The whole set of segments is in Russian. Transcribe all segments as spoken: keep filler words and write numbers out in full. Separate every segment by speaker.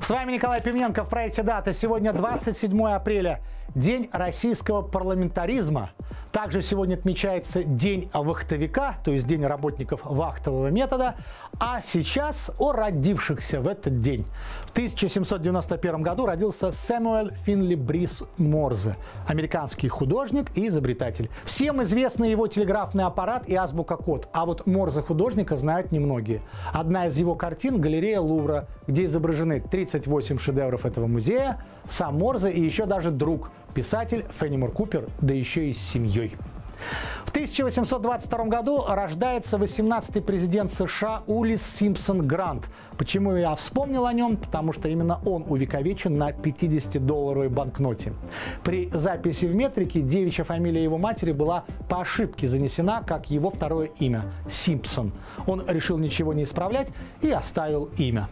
Speaker 1: С вами Николай Пименко в проекте «Дата». Сегодня двадцать седьмое апреля, День российского парламентаризма. Также сегодня отмечается День вахтовика, то есть День работников вахтового метода. А сейчас о родившихся в этот день. В тысяча семьсот девяносто первом году родился Сэмюэль Финли Брис Морзе, американский художник и изобретатель. Всем известны его телеграфный аппарат и азбука код, а вот Морзе художника знают немногие. Одна из его картин – галерея Лувра, где изображены тридцать восемь шедевров этого музея, сам Морзе и еще даже друг, писатель Феннимор Купер, да еще и с семьей. В тысяча восемьсот двадцать втором году рождается восемнадцатый президент США Улисс Симпсон Грант. Почему я вспомнил о нем? Потому что именно он увековечен на пятидесятидолларовой банкноте. При записи в метрике девичья фамилия его матери была по ошибке занесена как его второе имя – Симпсон. Он решил ничего не исправлять и оставил имя.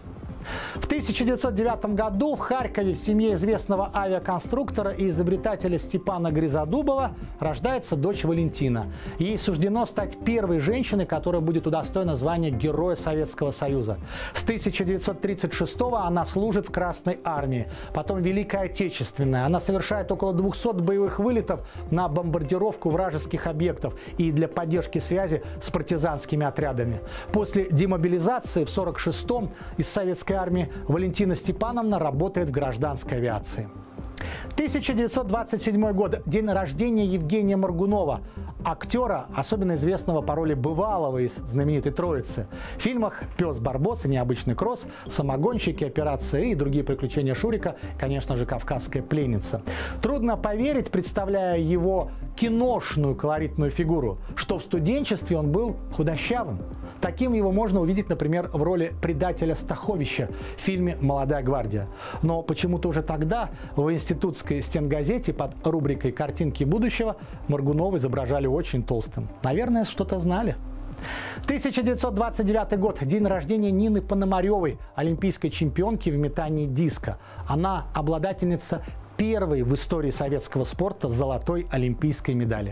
Speaker 1: В тысяча девятьсот девятом году в Харькове в семье известного авиаконструктора и изобретателя Степана Гризодубова рождается дочь Валентина. Ей суждено стать первой женщиной, которая будет удостоена звания Героя Советского Союза. С тысяча девятьсот тридцать шестого она служит в Красной армии, потом Великая Отечественная. Она совершает около двухсот боевых вылетов на бомбардировку вражеских объектов и для поддержки связи с партизанскими отрядами. После демобилизации в сорок шестом из советской армии Валентина Степановна работает в гражданской авиации. тысяча девятьсот двадцать седьмой год. День рождения Евгения Моргунова, актера, особенно известного по роли бывалого из знаменитой «Троицы». В фильмах «Пес Барбос» и «Необычный кросс», «Самогонщики», «Операция» и другие приключения Шурика, конечно же, «Кавказская пленница». Трудно поверить, представляя его киношную колоритную фигуру, что в студенчестве он был худощавым. Таким его можно увидеть, например, в роли предателя Стаховича в фильме «Молодая гвардия». Но почему-то уже тогда в институтской стенгазете под рубрикой «Картинки будущего» Моргунова изображали очень толстым. Наверное, что-то знали. тысяча девятьсот двадцать девятый год. День рождения Нины Пономаревой, олимпийской чемпионки в метании диска. Она обладательница первой в истории советского спорта золотой олимпийской медали.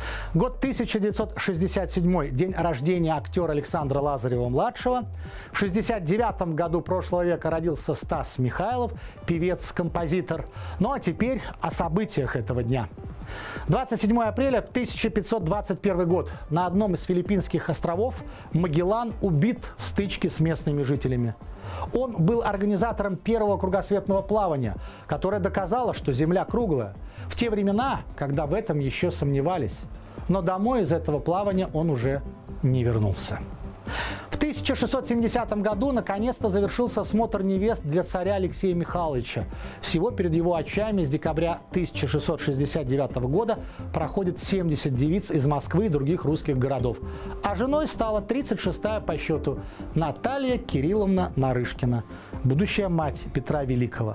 Speaker 1: Год тысяча девятьсот шестьдесят седьмой. День рождения актера Александра Лазарева-младшего. В шестьдесят девятом году прошлого века родился Стас Михайлов, певец-композитор. Ну а теперь о событиях этого дня. двадцать седьмое апреля тысяча пятьсот двадцать первый год. На одном из филиппинских островов Магеллан убит в стычке с местными жителями. Он был организатором первого кругосветного плавания, которое доказало, что Земля круглая. В те времена, когда в этом еще сомневались. Но домой из этого плавания он уже не вернулся. В тысяча шестьсот семидесятом году наконец-то завершился смотр невест для царя Алексея Михайловича. Всего перед его очами с декабря тысяча шестьсот шестьдесят девятого года проходит семьдесят девиц из Москвы и других русских городов. А женой стала тридцать шестая по счету Наталья Кирилловна Нарышкина, будущая мать Петра Великого.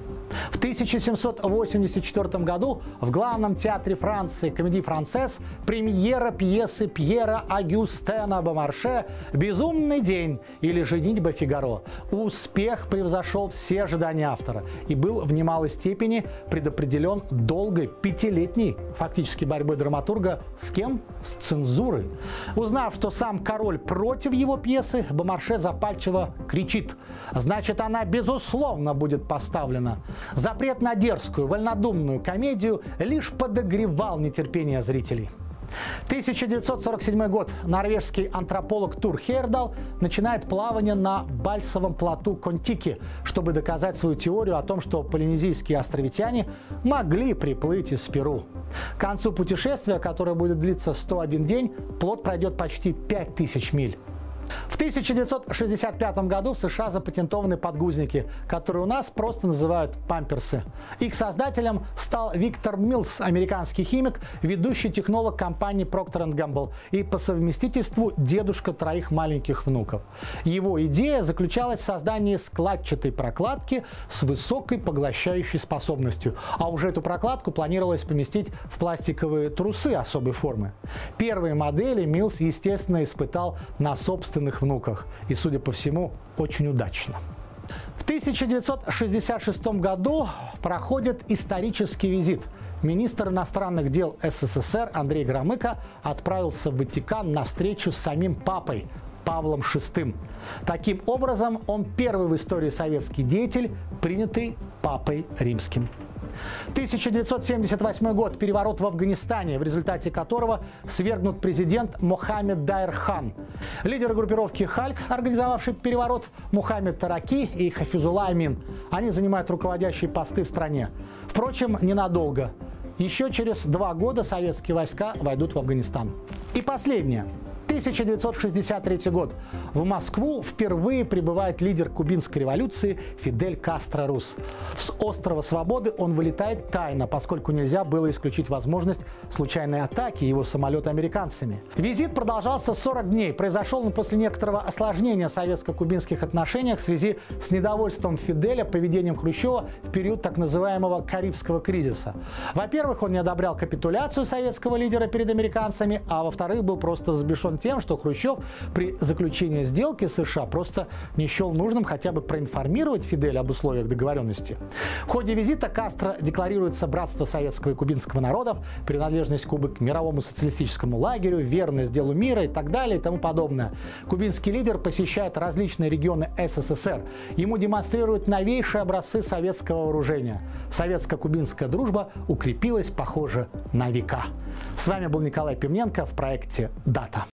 Speaker 1: В тысяча семьсот восемьдесят четвёртом году в главном театре Франции Комедий Франсез премьера пьесы Пьера Агюстена Бомарше «Безумный день» или «Женитьба Фигаро». Успех превзошел все ожидания автора и был в немалой степени предопределен долгой пятилетней фактически борьбой драматурга с кем? С цензурой. Узнав, что сам король против его пьесы, Бомарше запальчиво кричит: «Значит, она безусловно будет поставлена». Запрет на дерзкую, вольнодумную комедию лишь подогревал нетерпение зрителей. тысяча девятьсот сорок седьмой год. Норвежский антрополог Тур Хейердал начинает плавание на Бальсовом плоту Контики, чтобы доказать свою теорию о том, что полинезийские островитяне могли приплыть из Перу. К концу путешествия, которое будет длиться сто один день, плот пройдет почти пять тысяч миль. В тысяча девятьсот шестьдесят пятом году в США запатентованы подгузники, которые у нас просто называют памперсы. Их создателем стал Виктор Миллс, американский химик, ведущий технолог компании Procter энд Gamble и по совместительству дедушка троих маленьких внуков. Его идея заключалась в создании складчатой прокладки с высокой поглощающей способностью, а уже эту прокладку планировалось поместить в пластиковые трусы особой формы. Первые модели Миллс, естественно, испытал на собственном внуках и, судя по всему, очень удачно. В тысяча девятьсот шестьдесят шестом году проходит исторический визит. Министр иностранных дел СССР Андрей Громыко отправился в Ватикан на встречу с самим папой. Павлом шестым. Таким образом, он первый в истории советский деятель, принятый Папой Римским. тысяча девятьсот семьдесят восьмой год. Переворот в Афганистане, в результате которого свергнут президент Мохаммед Дайр Хан. Лидеры группировки «Хальк», организовавший переворот, Мухаммед Тараки и Хафизулла Амин. Они занимают руководящие посты в стране. Впрочем, ненадолго. Еще через два года советские войска войдут в Афганистан. И последнее. тысяча девятьсот шестьдесят третий год. В Москву впервые прибывает лидер кубинской революции Фидель Кастро Рус. С острова Свободы он вылетает тайно, поскольку нельзя было исключить возможность случайной атаки его самолета американцами. Визит продолжался сорок дней. Произошел он после некоторого осложнения советско-кубинских отношений в связи с недовольством Фиделя поведением Хрущева в период так называемого Карибского кризиса. Во-первых, он не одобрял капитуляцию советского лидера перед американцами, а во-вторых, был просто взбешен тем, что Хрущев при заключении сделки с США просто не счел нужным хотя бы проинформировать Фиделя об условиях договоренности. В ходе визита Кастро декларируется братство советского и кубинского народов, принадлежность Кубы к мировому социалистическому лагерю, верность делу мира и так далее и тому подобное. Кубинский лидер посещает различные регионы СССР. Ему демонстрируют новейшие образцы советского вооружения. Советско-кубинская дружба укрепилась, похоже, на века. С вами был Николай Пивненко в проекте «Дата».